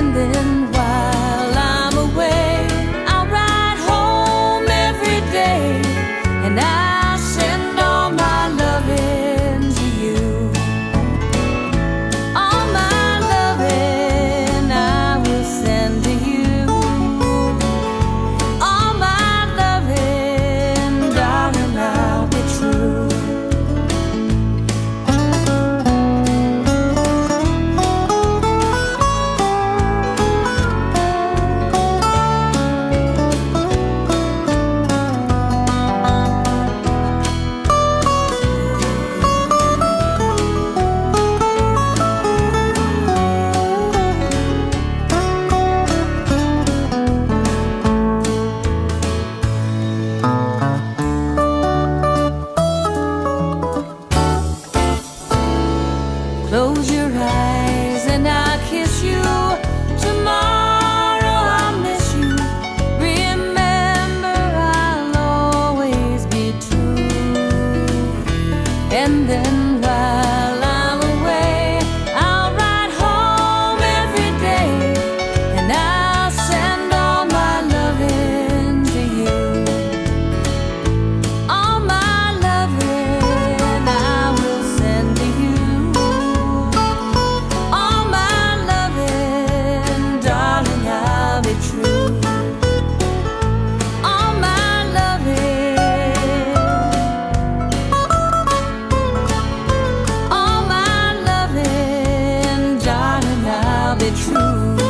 And then while I'm away, I'll ride home every day, and I'll send all my loving to you. All my loving I will send to you. All my loving, darling, I'll be true. Close your eyes and I'll kiss you. Tomorrow I'll miss you. Remember, I'll always be true. And then while I'm away, I'll ride home every day, and I'll send all my loving to you. All my loving I will send to you. All my loving, darling, I'll be true. All my loving, all my loving, darling, I'll be true.